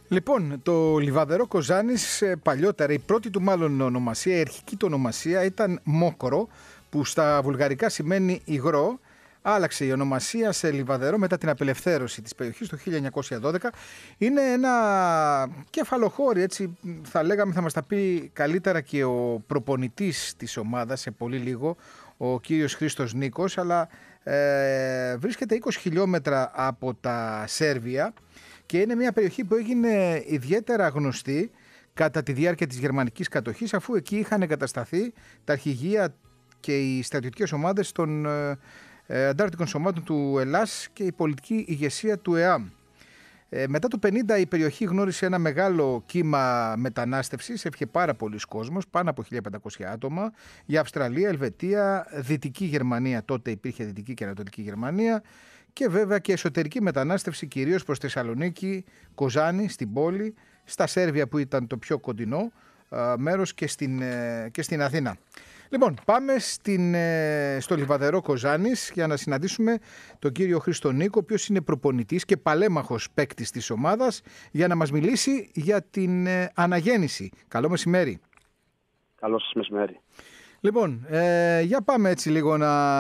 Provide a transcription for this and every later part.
Λοιπόν, το Λιβαδερό Κοζάνης παλιότερα, η πρώτη του μάλλον ονομασία, η αρχική του ονομασία ήταν Μόκορο, που στα βουλγαρικά σημαίνει υγρό. Άλλαξε η ονομασία σε Λιβαδερό μετά την απελευθέρωση της περιοχής το 1912. Είναι ένα κεφαλοχώρι, έτσι θα λέγαμε, θα μας τα πει καλύτερα και ο προπονητής της ομάδας σε πολύ λίγο, ο κύριος Χρήστος Νίκος, αλλά βρίσκεται 20 χιλιόμετρα από τα Σέρβια και είναι μια περιοχή που έγινε ιδιαίτερα γνωστή κατά τη διάρκεια της γερμανικής κατοχής, αφού εκεί είχαν εγκατασταθεί τα αρχηγεία και οι στρατιωτικές ομάδες των αντάρτικων σωμάτων του Ελλάς και η πολιτική ηγεσία του ΕΑΜ. Μετά το 50 η περιοχή γνώρισε ένα μεγάλο κύμα μετανάστευσης, έφυγε πάρα πολλοί κόσμος, πάνω από 1500 άτομα, για Αυστραλία, Ελβετία, Δυτική Γερμανία, τότε υπήρχε Δυτική και Ανατολική Γερμανία, και βέβαια και εσωτερική μετανάστευση κυρίως προς Θεσσαλονίκη, Κοζάνη, στην πόλη, στα Σέρβια που ήταν το πιο κοντινό μέρος και στην Αθήνα. Λοιπόν, πάμε στο Λιβαδερό Κοζάνης για να συναντήσουμε τον κύριο Χρήστο Νίκο, ο οποίος είναι προπονητής και παλέμαχος παίκτης της ομάδας, για να μας μιλήσει για την αναγέννηση. Καλό μεσημέρι. Καλό σας μεσημέρι. Λοιπόν, για πάμε έτσι λίγο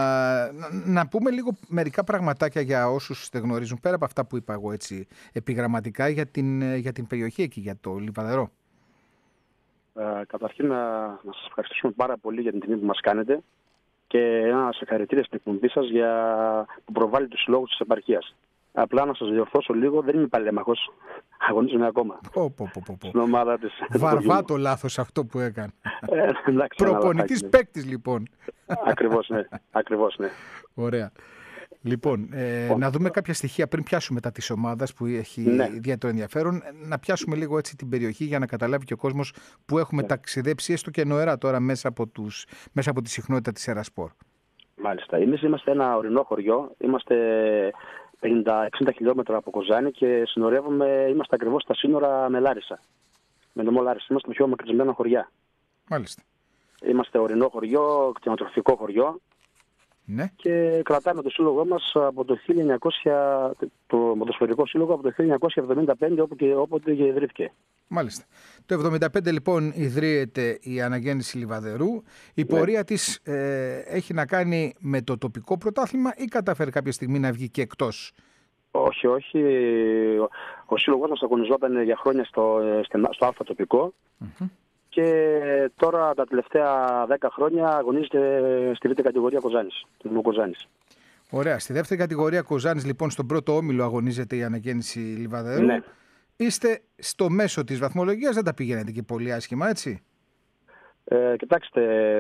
να πούμε λίγο μερικά πραγματάκια για όσους δεν γνωρίζουν, πέρα από αυτά που είπα εγώ έτσι επιγραμματικά για την περιοχή εκεί, για το Λιβαδερό. Καταρχήν να σας ευχαριστήσουμε πάρα πολύ για την τιμή που μας κάνετε και ένα συγχαρητήρια στην εκπομπή σας που προβάλλει τους συλλόγους της επαρχίας. Απλά να σας διορθώσω λίγο, δεν είμαι παλέμαχος. Αγωνίζομαι ακόμα. Στην ομάδα της. Βαρβάτο λάθος αυτό που έκανε. Προπονητής παίκτης λοιπόν. Ακριβώς, ναι. Ωραία. Λοιπόν, να δούμε κάποια στοιχεία πριν πιάσουμε τα της ομάδας που έχει ιδιαίτερο ενδιαφέρον. Να πιάσουμε λίγο έτσι την περιοχή για να καταλάβει και ο κόσμος που έχουμε ταξιδέψει έστω και νοερά τώρα μέσα από τη συχνότητα της Ερασπορ. Μάλιστα. Εμείς είμαστε ένα ορεινό χωριό. Είμαστε 50-60 χιλιόμετρα από Κοζάνη και είμαστε ακριβώς στα σύνορα με Λάρισα. Με νομό Λάρισα. Είμαστε πιο μακρισμένα χωριά. Μάλιστα. Είμαστε ορεινό χωριό, κτηνοτροφικό χωριό. Ναι. Και κρατάμε το σύλλογό μας από το το Ποδοσφαιρικό Σύλλογο από το 1975 όποτε ιδρύθηκε. Μάλιστα. Το 1975 λοιπόν ιδρύεται η αναγέννηση Λιβαδερού. Η πορεία της έχει να κάνει με το τοπικό πρωτάθλημα ή κατάφερε κάποια στιγμή να βγει και εκτός? Όχι. Ο σύλλογός μας αγωνιζόταν για χρόνια στο Α τοπικό. Και τώρα τα τελευταία 10 χρόνια αγωνίζεται στη δεύτερη κατηγορία Κοζάνης. Ωραία. Στη δεύτερη κατηγορία Κοζάνης, λοιπόν, στον πρώτο όμιλο αγωνίζεται η αναγέννηση Λιβαδερού. Ναι. Είστε στο μέσο της βαθμολογίας, δεν τα πηγαίνετε και πολύ άσχημα, έτσι? Κοιτάξτε,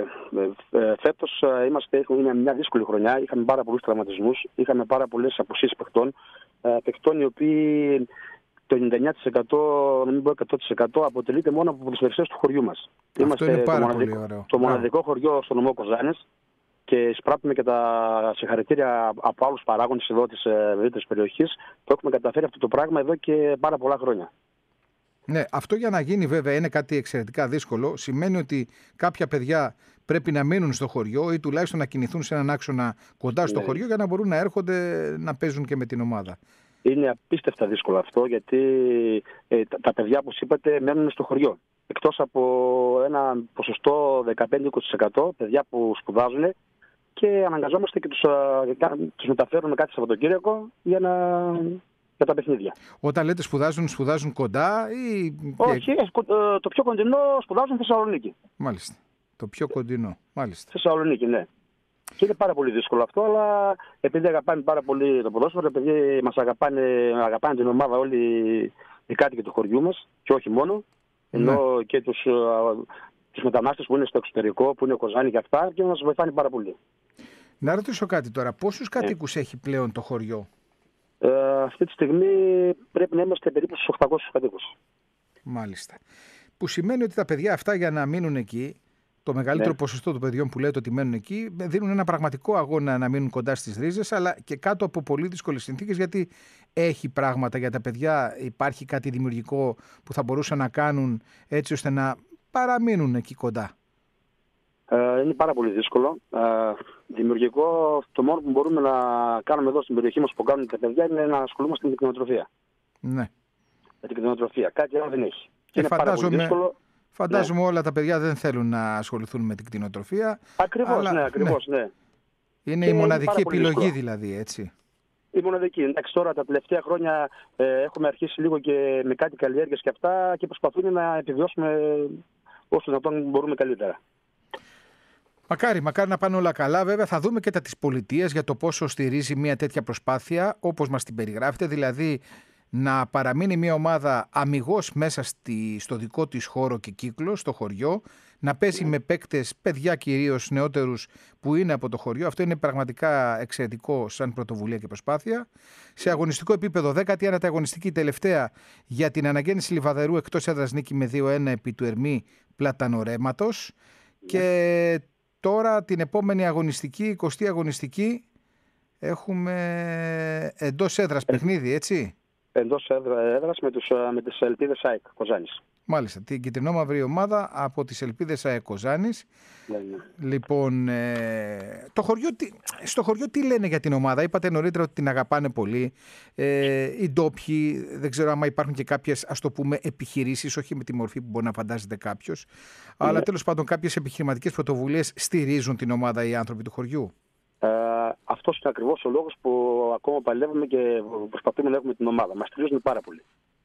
φέτος είναι μια δύσκολη χρονιά. Είχαμε πάρα πολλούς τραυματισμούς, είχαμε πάρα πολλές απουσίες παιχτών οι οποίοι το 99%, να μην πω 100%, αποτελείται μόνο από ποδοσφαιριστές του χωριού μας. Είμαστε το μοναδικό χωριό στο νομό Κοζάνης και εισπράττουμε και τα συγχαρητήρια από άλλους παράγοντες εδώ της ευρύτερης περιοχής που έχουμε καταφέρει αυτό το πράγμα εδώ και πάρα πολλά χρόνια. Ναι, αυτό για να γίνει βέβαια είναι κάτι εξαιρετικά δύσκολο. Σημαίνει ότι κάποια παιδιά πρέπει να μείνουν στο χωριό ή τουλάχιστον να κινηθούν σε έναν άξονα κοντά στο χωριό για να μπορούν να έρχονται να παίζουν και με την ομάδα. Είναι απίστευτα δύσκολο αυτό, γιατί τα παιδιά, όπως είπατε, μένουν στο χωριό. Εκτός από ένα ποσοστό 15-20% παιδιά που σπουδάζουν και αναγκαζόμαστε και τους μεταφέρουμε κάθε Σαββατοκύριακο για τα παιχνίδια. Όταν λέτε σπουδάζουν κοντά ή... Όχι, το πιο κοντινό σπουδάζουν στη Θεσσαλονίκη. Μάλιστα. Το πιο κοντινό, μάλιστα. Θεσσαλονίκη, ναι. Και είναι πάρα πολύ δύσκολο αυτό, αλλά επειδή αγαπάνε πάρα πολύ το ποδόσφαιρο, επειδή μας αγαπάνε την ομάδα όλοι οι κάτοικοι του χωριού μας και όχι μόνο, ενώ και τους μετανάστες που είναι στο εξωτερικό, που είναι Κοζάνη και αυτά, και μας βοηθάνε πάρα πολύ. Να ρωτήσω κάτι τώρα, πόσους κατοίκους έχει πλέον το χωριό? Αυτή τη στιγμή πρέπει να είμαστε περίπου στους 800 κατοίκους. Μάλιστα. Που σημαίνει ότι τα παιδιά αυτά για να μείνουν εκεί, το μεγαλύτερο ποσοστό των παιδιών που λέτε ότι μένουν εκεί, δίνουν ένα πραγματικό αγώνα να μείνουν κοντά στις ρίζες, αλλά και κάτω από πολύ δύσκολες συνθήκες, γιατί έχει πράγματα για τα παιδιά, υπάρχει κάτι δημιουργικό που θα μπορούσαν να κάνουν έτσι ώστε να παραμείνουν εκεί κοντά? Είναι πάρα πολύ δύσκολο. Δημιουργικό, το μόνο που μπορούμε να κάνουμε εδώ στην περιοχή μας που κάνουν τα παιδιά είναι να ασχολούμαστε με την κτηνοτροφία. Ναι. για την κτηνοτροφία. Κάτι άλλο δεν έχει. Και είναι πάρα πολύ δύσκολο. Φαντάζομαι όλα τα παιδιά δεν θέλουν να ασχοληθούν με την κτηνοτροφία. Ακριβώς, ναι, ακριβώς, ναι. Είναι η μοναδική επιλογή δηλαδή, έτσι. Η μοναδική. Εντάξει, τώρα τα τελευταία χρόνια έχουμε αρχίσει λίγο και με κάτι καλλιέργειες και αυτά και προσπαθούμε να επιβιώσουμε όσο δυνατόν μπορούμε καλύτερα. Μακάρι να πάνε όλα καλά. Βέβαια θα δούμε και τα της πολιτείας για το πόσο στηρίζει μια τέτοια προσπάθεια όπως μας την περιγράφετε, δηλαδή να παραμείνει μια ομάδα αμιγώς μέσα στο δικό της χώρο και κύκλο, στο χωριό, να παίζει με παίκτες, παιδιά κυρίως νεότερους που είναι από το χωριό. Αυτό είναι πραγματικά εξαιρετικό σαν πρωτοβουλία και προσπάθεια. Σε αγωνιστικό επίπεδο, 19η αγωνιστική τελευταία για την αναγέννηση Λιβαδερού εκτός έδρας νίκη με 2-1 επί του Ερμή Πλατανορέματος. Και τώρα την επόμενη αγωνιστική, 20η αγωνιστική, έχουμε εντός έδρας παιχνίδι, έτσι. Εντός έδρας με τις Ελπίδες ΑΕΚ Κοζάνης. Μάλιστα, την κυτρινόμαυρη ομάδα από τις Ελπίδες ΑΕΚ Κοζάνης. Ναι. Λοιπόν, στο χωριό τι λένε για την ομάδα? Είπατε νωρίτερα ότι την αγαπάνε πολύ. Οι ντόπιοι, δεν ξέρω άμα υπάρχουν και κάποιες, ας το πούμε, επιχειρήσεις, όχι με τη μορφή που μπορεί να φαντάζεται κάποιος, αλλά τέλος πάντων κάποιες επιχειρηματικές πρωτοβουλίες στηρίζουν την ομάδα οι άνθρωποι του χωριού. Αυτός είναι ακριβώς ο λόγος που ακόμα παλεύουμε και προσπαθούμε να έχουμε την ομάδα. Μας στηρίζουν πάρα πολύ.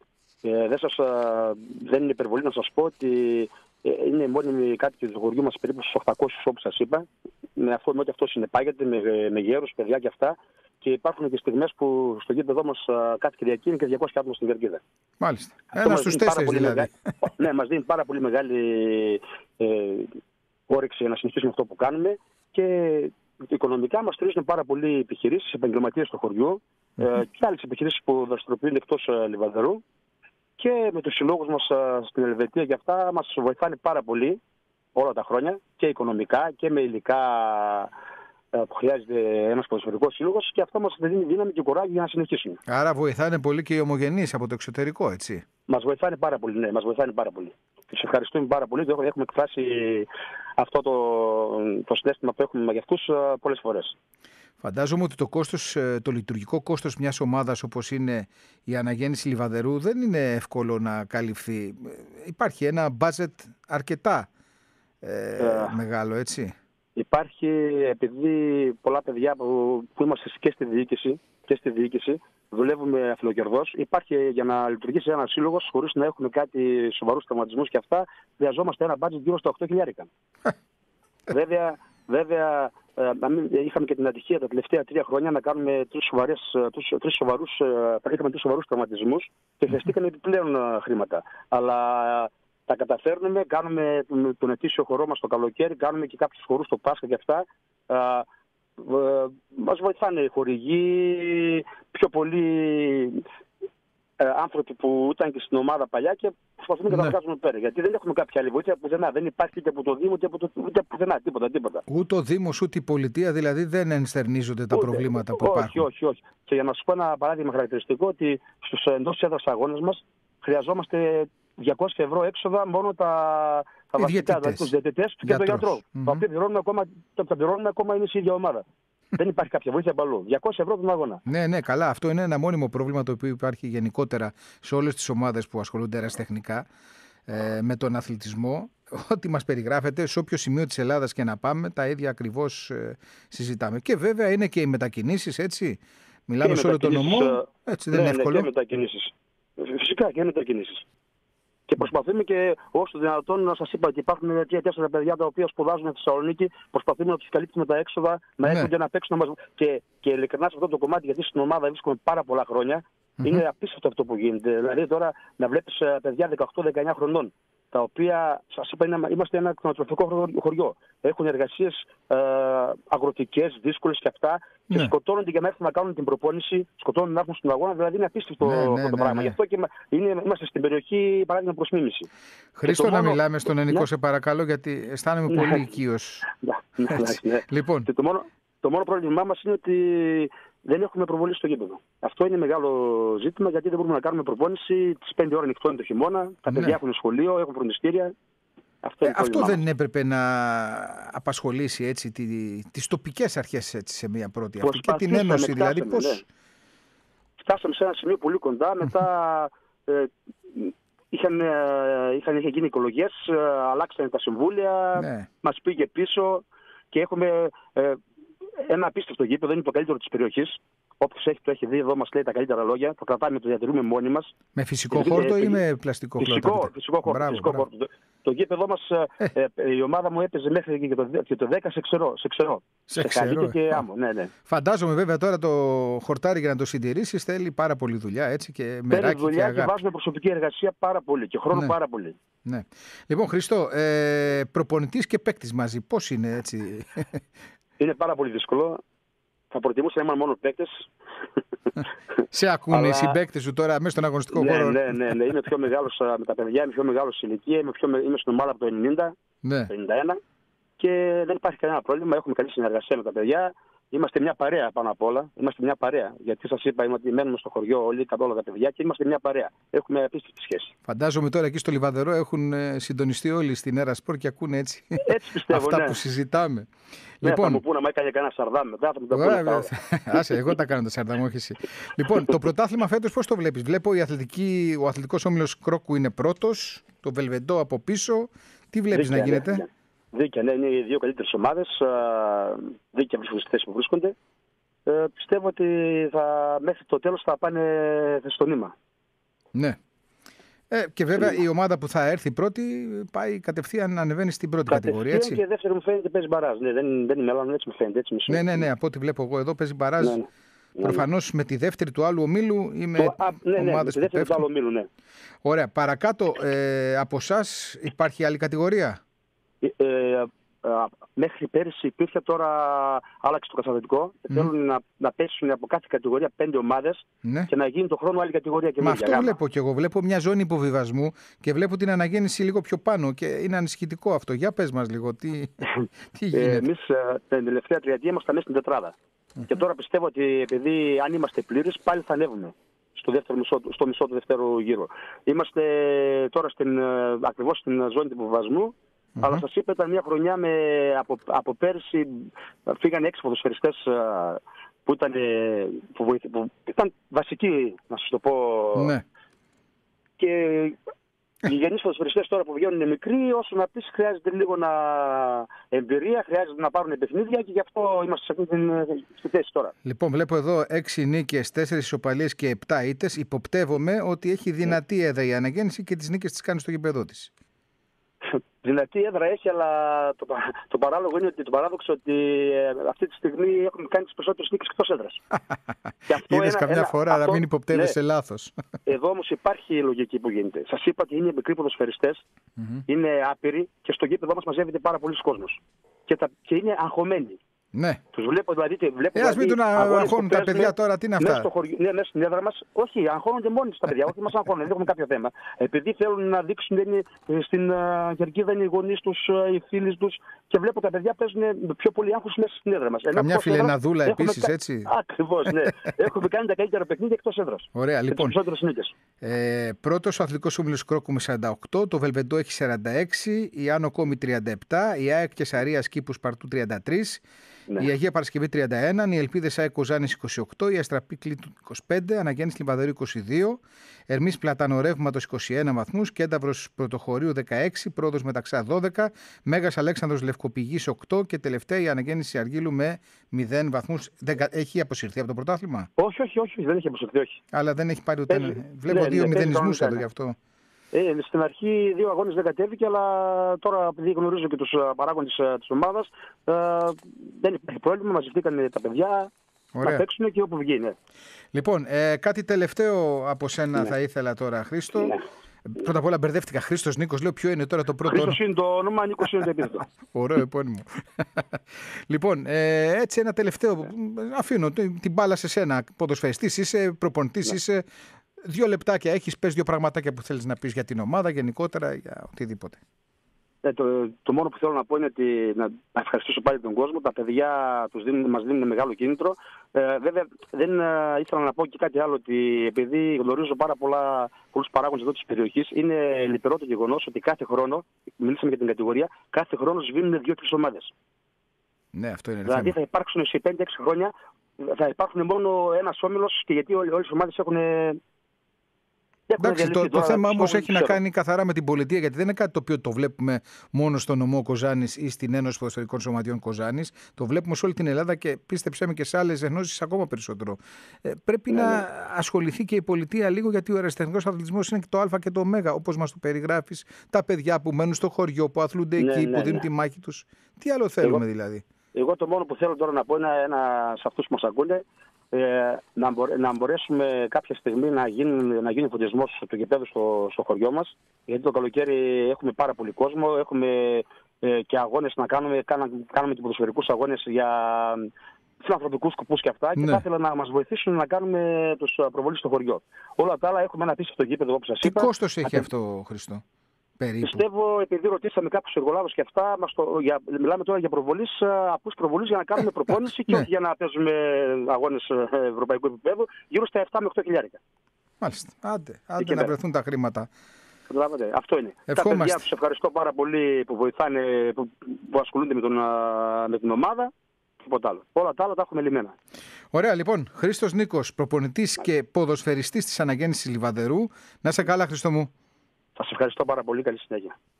Δεν είναι υπερβολή να σας πω ότι είναι μόνιμοι κάτοικοι του χωριού μας περίπου στους 800 όπως σας είπα. Με ό,τι αυτό συνεπάγεται, με γέρους, παιδιά και αυτά. Και υπάρχουν και στιγμές που στο γήπεδο μας κάθε Κυριακή είναι και 200 άτομα στην Κερκίδα. Μάλιστα. Ένα στους 4 δηλαδή. Ναι, μας δίνει πάρα πολύ μεγάλη όρεξη να συνεχίσουμε αυτό που κάνουμε και οικονομικά μας στηρίζουν πάρα πολλοί επιχειρήσεις, επαγγελματίες του χωριού και άλλες επιχειρήσεις που δραστηριοποιούνται εκτός Λιβαδερού. Και με τους συλλόγους μας στην Ελβετία και αυτά μας βοηθάνε πάρα πολύ όλα τα χρόνια και οικονομικά και με υλικά που χρειάζεται ένας ποδοσφαιρικός σύλλογος και αυτό μας δίνει δύναμη και κουράγιο για να συνεχίσουμε. Άρα βοηθάνε πολύ και οι ομογενείς από το εξωτερικό, έτσι. Μας βοηθάνε πάρα πολύ, ναι, μας βοηθάνε πάρα πολύ. Τους ευχαριστούμε πάρα πολύ, έχουμε εκφράσει αυτό το συναίσθημα που έχουμε για αυτούς πολλές φορές. Φαντάζομαι ότι το λειτουργικό κόστος μιας ομάδας όπως είναι η αναγέννηση Λιβαδερού δεν είναι εύκολο να καλυφθεί. Υπάρχει ένα budget αρκετά μεγάλο, έτσι. Υπάρχει, επειδή πολλά παιδιά που είμαστε και στη διοίκηση δουλεύουμε αφιλοκερδώς, υπάρχει για να λειτουργήσει ένας σύλλογος χωρίς να έχουμε κάτι σοβαρούς τραυματισμούς και αυτά, χρειαζόμαστε ένα budget γύρω στα 8.000. Βέβαια, είχαμε και την ατυχία τα τελευταία 3 χρόνια να κάνουμε τρεις σοβαρούς τραυματισμούς και χρειαστήκαν επιπλέον χρήματα. Αλλά τα καταφέρνουμε, κάνουμε τον ετήσιο χορό μας το καλοκαίρι, κάνουμε και κάποιους χορούς το Πάσχα και αυτά. Μας βοηθάνε οι χορηγοί, πιο πολλοί άνθρωποι που ήταν και στην ομάδα παλιά και προσπαθούμε να τα βγάζουμε πέρα. Γιατί δεν έχουμε κάποια άλλη βοήθεια πουθενά. Δεν υπάρχει είτε από το Δήμο ούτε πουθενά. Τίποτα. Ούτε ο Δήμος ούτε η πολιτεία δηλαδή δεν ενστερνίζονται τα προβλήματα που υπάρχουν. Όχι. Και για να σας πω ένα παράδειγμα χαρακτηριστικό, ότι στους εντός έδρας αγώνες μας χρειαζόμαστε 200 ευρώ έξοδα μόνο τα βασικά, δηλαδή τους διαιτητές και τον γιατρό. Τα οποία πληρώνουμε ακόμα είναι η ίδια ομάδα. Δεν υπάρχει κάποια βοήθεια από αλλού. 200 ευρώ τον αγώνα. Ναι, καλά. Αυτό είναι ένα μόνιμο πρόβλημα το οποίο υπάρχει γενικότερα σε όλες τις ομάδες που ασχολούνται ερασιτεχνικά με τον αθλητισμό. Ό,τι μας περιγράφεται, σε όποιο σημείο της Ελλάδας και να πάμε, τα ίδια ακριβώς συζητάμε. Και βέβαια είναι και οι μετακινήσεις, έτσι. Μιλάμε σε όλο τον νομό. Έτσι δεν είναι εύκολο. Και μετακινήσεις. Φυσικά και μετακινήσεις. Και προσπαθούμε και όσο δυνατόν, να σας είπα ότι υπάρχουν 3-4 παιδιά τα οποία σπουδάζουν στη Θεσσαλονίκη, προσπαθούμε να τους καλύψουμε τα έξοδα, να έχουν και να παίξουν. Και ειλικρινά σε αυτό το κομμάτι, γιατί στην ομάδα βρίσκομαι πάρα πολλά χρόνια, είναι απίστευτο αυτό που γίνεται. Δηλαδή τώρα να βλέπεις παιδιά 18-19 χρονών, τα οποία, σας είπα, είμαστε ένα κτηνοτροφικό χωριό. Έχουν εργασίες αγροτικές, δύσκολες και αυτά, και σκοτώνονται για να έρθουν να κάνουν την προπόνηση, σκοτώνονται να έρθουν στον αγώνα, δηλαδή είναι απίστευτο αυτό το πράγμα. Γι' αυτό και είμαστε στην περιοχή παράδειγμα προς μίμηση. Χρήστο, να μιλάμε στον Ενικό, σε παρακαλώ, γιατί αισθάνομαι πολύ οικείος. Λοιπόν. Το μόνο πρόβλημά μας είναι ότι δεν έχουμε προβολή στο γήπεδο. Αυτό είναι μεγάλο ζήτημα, γιατί δεν μπορούμε να κάνουμε προπόνηση. Τις 5 ώρες νυχτώνει το χειμώνα, τα παιδιά έχουν σχολείο, έχουν φροντιστήρια. Αυτό δεν έπρεπε να απασχολήσει έτσι τις τοπικές αρχές έτσι, σε μια πρώτη αυτή και την Ένωση δηλαδή πώς... Φτάσαμε σε ένα σημείο πολύ κοντά, μετά Είχε γίνει εκλογές, αλλάξανε τα συμβούλια, Ναι. μας πήγε πίσω και έχουμε ένα απίστευτο γήπεδο, είναι το καλύτερο της περιοχής. Όποιος το έχει δει εδώ μας λέει τα καλύτερα λόγια, το κρατάμε, το διατηρούμε μόνοι μας. Με φυσικό χόρτο ή με πλαστικό χόρτο? Φυσικό χόρτο. Το γήπεδο μας, η ομάδα μου έπαιζε μέχρι και το 10 σε ξερό. Σε καλύκια και άμμο. Ναι. Φαντάζομαι βέβαια τώρα το χορτάρι για να το συντηρήσεις θέλει πάρα πολύ δουλειά, έτσι, και μεράκι και δουλειά αγάπη. Και βάζουμε προσωπική εργασία πάρα πολύ και χρόνο πάρα πολύ. Ναι. Λοιπόν, Χριστό, προπονητής και παίκτης μαζί, πώς είναι, έτσι? Είναι πάρα πολύ δύσκολο. Θα προτιμούσα να ήμουν μόνο παίκτες. Σε ακούνε οι συμπαίκτες σου τώρα μέσα στον αγωνιστικό χώρο? Ναι. Είμαι πιο μεγάλος με τα παιδιά, είμαι πιο μεγάλος σε ηλικία. Είμαι στην ομάδα από το 90, ναι. 51 και δεν υπάρχει κανένα πρόβλημα. Έχουμε καλή συνεργασία με τα παιδιά. Είμαστε μια παρέα πάνω απ' όλα. Είμαστε μια παρέα. Γιατί σας είπα ότι μένουμε στο χωριό όλοι, όλα τα παιδιά και είμαστε μια παρέα. Έχουμε απίστευτη σχέση. Φαντάζομαι τώρα εκεί στο Λιβαδερό έχουν συντονιστεί όλοι στην Έρα Σπορ και ακούνε έτσι πιστεύω, αυτά που συζητάμε. Ναι, λοιπόν, θα μου πούνε, άμα έκανε κανένα σαρδάμ μετά, θα μου τα πούνε. Άσε, εγώ τα κάνω τα σαρδάμ, όχι εσύ. Λοιπόν, το πρωτάθλημα φέτος πώς το βλέπεις? Βλέπω ο αθλητικός όμιλος Κρόκου είναι πρώτος, το Βελβεντό από πίσω. Τι βλέπεις να γίνεται? Δίκαια, ναι, είναι οι δύο καλύτερες ομάδες. Δίκαια βρίσκονται στη θέση που βρίσκονται. Πιστεύω ότι μέχρι το τέλος θα πάνε στο νήμα. Ναι. Και βέβαια η ομάδα που θα έρθει πρώτη πάει κατευθείαν να ανεβαίνει στην πρώτη κατηγορία, έτσι. Και δεύτερη μου φαίνεται παίζει μπαράζ. Ναι, δεν είναι άλλο, έτσι μου φαίνεται. Έτσι ναι, από ό,τι βλέπω εγώ εδώ παίζει μπαράζ. Ναι. Προφανώς με τη δεύτερη του άλλου ομίλου ή με ομάδες που πέφτουν. Του άλλου ομίλου, ναι. Ωραία. Παρακάτω από εσάς υπάρχει άλλη κατηγορία? Μέχρι πέρυσι υπήρχε, τώρα άλλαξε το καταστατικό και θέλουν να πέσουν από κάθε κατηγορία 5 ομάδες και να γίνει το χρόνο άλλη κατηγορία. Μα αυτό βλέπω και εγώ. Βλέπω μια ζώνη υποβιβασμού και βλέπω την αναγέννηση λίγο πιο πάνω και είναι ανησυχητικό αυτό. Για πες μας λίγο, τι γίνεται? Εμείς την τελευταία τριετία ήμασταν μέσα στην τετράδα. Και τώρα πιστεύω ότι επειδή αν είμαστε πλήρες πάλι θα ανέβουμε στο μισό του δεύτερου γύρου. Είμαστε τώρα ακριβώς στην ζώνη του υποβιβασμού. Αλλά σας είπα, ήταν μια χρονιά από πέρσι φύγανε 6 ποδοσφαιριστές που ήταν βασικοί, να σας το πω. Ναι. Και οι γενείς ποδοσφαιριστές τώρα που βγαίνουν είναι μικροί, όσο να πεις χρειάζεται λίγο εμπειρία, χρειάζεται να πάρουν παιχνίδια και γι' αυτό είμαστε σε αυτή τη θέση τώρα. Λοιπόν, βλέπω εδώ 6 νίκες, 4 ισοπαλίες και 7 ήττες. Υποπτεύομαι ότι έχει δυνατή έδρα η αναγέννηση και τις νίκες τις κάνει στο γήπεδό της. Δυνατή έδρα έχει, αλλά το παράλογο είναι ότι το παράδοξο ότι αυτή τη στιγμή έχουν κάνει τις περισσότερες νίκες εκτός έδρας. Είδες καμιά φορά να μην υποπτεύεσαι λάθος. Εδώ όμως υπάρχει η λογική που γίνεται. Σας είπα ότι είναι μικροί ποδοσφαιριστές, είναι άπειροι και στο γήπεδο μας μαζεύεται πάρα πολλοί κόσμος. Και είναι αγχωμένοι. Ναι. Τους βλέπω δηλαδή. Ας μην τον αγχώνουν τα παιδιά τώρα, τι είναι αυτά? Ναι, μέσα στην έδρα μας. Όχι, αγχώνονται μόνοι τους τα παιδιά. Όχι, μας αγχώνουν, δεν έχουμε κάποιο θέμα. Επειδή θέλουν να δείξουν στην κερκίδα είναι οι γονείς τους, οι φίλοι τους και βλέπω τα παιδιά παίζουν πιο πολύ άγχος μέσα στην έδρα μας. Καμιά φιλεναδούλα επίσης, έτσι. Ακριβώς, ναι. Έχουμε κάνει τα καλύτερα παιχνίδια εκτός έδρας. Ωραία, λοιπόν. Πρώτος ο αθλητικός όμιλος Κρόκου με 48, το Βελβεντό έχει 46, η Άνω Κόμη 37, η ΑΕΚ Κεσαρίας Κήπους Παρτού 33. Ναι. Η Αγία Παρασκευή 31, η Ελπίδες ΑΕΚ Κοζάνης 28, η Αστραπή 25, Αναγέννης Λιβαδερού 22, Ερμής Πλατανορεύματος 21 βαθμούς, Κένταβρος Πρωτοχωρίου 16, Πρόοδος Μεταξά 12, Μέγας Αλέξανδρος Λευκοπηγής 8 και τελευταία η Αναγέννηση Αργύλου με 0 βαθμούς. Έχει αποσυρθεί από το πρωτάθλημα? Όχι, δεν έχει αποσυρθεί, όχι. Αλλά δεν έχει πάρει ούτε ένα. Βλέπω 2 μηδενισμούς εδώ γι' αυτό. Στην αρχή 2 αγώνες δεν κατέβηκε, αλλά τώρα επειδή γνωρίζω και τους παράγοντες της ομάδας, δεν υπάρχει πρόβλημα, μαζευτήκαν τα παιδιά. Ωραία. Να παίξουν και όπου βγει. Ναι. Λοιπόν, κάτι τελευταίο από σένα θα ήθελα τώρα, Χρήστο. Ναι. Πρώτα απ' όλα μπερδεύτηκα. Χρήστος Νίκος, λέω ποιο είναι τώρα το πρώτο. Χρήστος είναι το όνομα, Νίκος είναι το επίθετο. Ωραίο επώνυμο. Λοιπόν, έτσι ένα τελευταίο. Αφήνω την μπάλα σε σένα. Ποδοσφαιριστής είσαι, προπονητής είσαι. 2 λεπτάκια έχεις, πες 2 πραγματάκια που θέλεις να πεις για την ομάδα, γενικότερα, για οτιδήποτε. Το μόνο που θέλω να πω είναι ότι να ευχαριστήσω πάλι τον κόσμο. Τα παιδιά μας δίνουν μεγάλο κίνητρο. Βέβαια, δεν ήθελα να πω και κάτι άλλο, ότι επειδή γνωρίζω πολλούς παράγοντες εδώ της περιοχής, είναι λυπηρό το γεγονός ότι κάθε χρόνο, μιλήσαμε για την κατηγορία, κάθε χρόνο σβήνουν 2-3 ομάδες. Ναι, αυτό είναι. Δηλαδή θα υπάρξουν σε 5-6 χρόνια, θα υπάρχουν μόνο ένας όμιλος, και γιατί όλες οι ομάδες έχουν Εντάξει, το θέμα όμως έχει να κάνει καθαρά με την πολιτεία, γιατί δεν είναι κάτι το οποίο το βλέπουμε μόνο στο νομό Κοζάνης ή στην Ένωση Ποδοσφαιρικών Σωματείων Κοζάνης. Το βλέπουμε σε όλη την Ελλάδα και πίστεψέ με και σε άλλες ενώσεις ακόμα περισσότερο. Πρέπει να ασχοληθεί και η πολιτεία λίγο, γιατί ο αεραστεχνικός αθλητισμός είναι και το Α και το Ω, όπως μας το περιγράφεις. Τα παιδιά που μένουν στο χωριό, που αθλούνται εκεί, που δίνουν τη μάχη τους. Τι άλλο θέλουμε δηλαδή? Εγώ το μόνο που θέλω τώρα να πω είναι σε αυτούς που μας ακούνε, να μπορέσουμε κάποια στιγμή να γίνει φωτισμός του γηπέδου στο χωριό μας, γιατί το καλοκαίρι έχουμε πάρα πολύ κόσμο, έχουμε και αγώνες να κάνουμε και ποδοσφαιρικούς αγώνες για φιλανθρωπικούς σκοπούς και αυτά, και θα ήθελα να μας βοηθήσουν να κάνουμε τους προβολείς στο χωριό. Όλα τα άλλα έχουμε ένα απίστευτο γήπεδο, όπως σας είπα. Τι κόστος έχει αυτό, Χριστό? Περίπου. Πιστεύω, επειδή ρωτήσαμε κάποιους εργολάβους και αυτά, μιλάμε τώρα για προβολής, απλούς προβολής για να κάνουμε προπόνηση και όχι για να παίζουμε αγώνες ευρωπαϊκού επίπεδου, γύρω στα 7 με 8 χιλιάρικα. Μάλιστα. Άντε να βρεθούν τα χρήματα. Καταλάβατε, αυτό είναι. Τα παιδιά τους ευχαριστώ πάρα πολύ που βοηθάνε, που ασχολούνται με την ομάδα. Τίποτα άλλο. Όλα τα άλλα τα έχουμε λυμμένα. Ωραία, λοιπόν. Χρήστος Νίκος, προπονητής και ποδοσφαιριστής της Αναγέννησης Λιβαδερού. Να είσαι καλά, Χρήστο μου. Σας ευχαριστώ πάρα πολύ. Καλή συνέχεια.